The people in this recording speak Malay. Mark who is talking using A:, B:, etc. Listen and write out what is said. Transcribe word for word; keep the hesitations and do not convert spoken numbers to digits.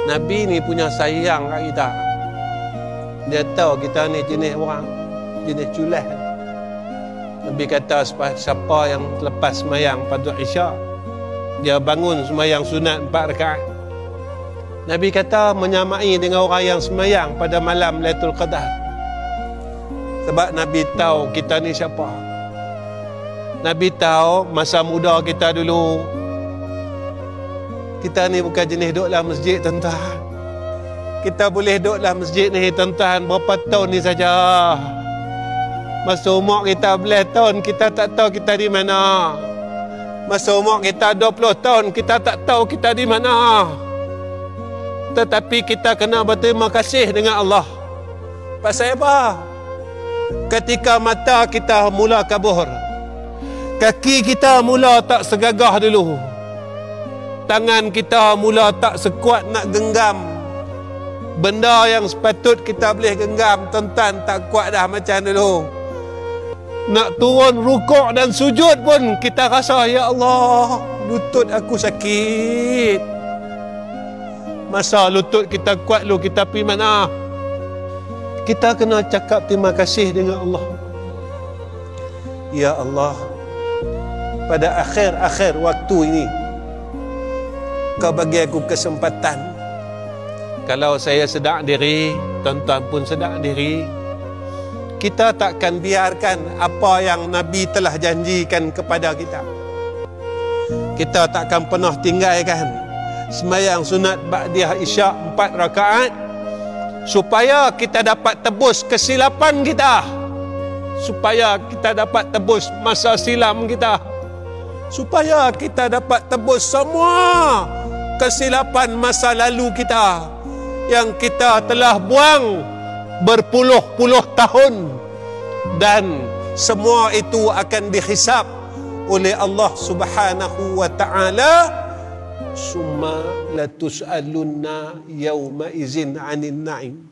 A: Nabi ni punya sayang kat kita. Dia tahu kita ni jenis orang, jenis culah. Nabi kata siapa yang lepas semayang pada Isya, dia bangun semayang sunat empat rakaat. Nabi kata menyamai dengan orang yang semayang pada malam Lailatul Qadar. Sebab Nabi tahu kita ni siapa. Nabi tahu masa muda kita dulu, kita ni bukan jenis duduk dalam masjid, tuan-tuan. Kita boleh duduk dalam masjid ni, tuan-tuan, berapa tahun ni saja. Masa umur kita belas tahun, kita tak tahu kita di mana. Masa umur kita dua puluh tahun, kita tak tahu kita di mana. Tetapi kita kena berterima kasih dengan Allah. Pasal apa? Ketika mata kita mula kabur, kaki kita mula tak segagah dulu, tangan kita mula tak sekuat nak genggam benda yang sepatut kita boleh genggam, tuan-tuan, tak kuat dah macam dulu. Nak turun rukuk dan sujud pun kita rasa, ya Allah, lutut aku sakit. Masa lutut kita kuat lu, kita pergi mana? Kita kena cakap terima kasih dengan Allah. Ya Allah, pada akhir-akhir waktu ini Kau bagi aku kesempatan. Kalau saya sedar diri, tuan-tuan pun sedar diri, kita takkan biarkan apa yang Nabi telah janjikan kepada kita. Kita takkan pernah tinggalkan sembahyang sunat ba'diyah Isya empat rakaat supaya kita dapat tebus kesilapan kita, supaya kita dapat tebus masa silam kita, supaya kita dapat tebus semua kesilapan masa lalu kita yang kita telah buang berpuluh-puluh tahun, dan semua itu akan dihisab oleh Allah Subhanahu wa ta'ala. Summa latus'alunna yawma izin 'anil na'im.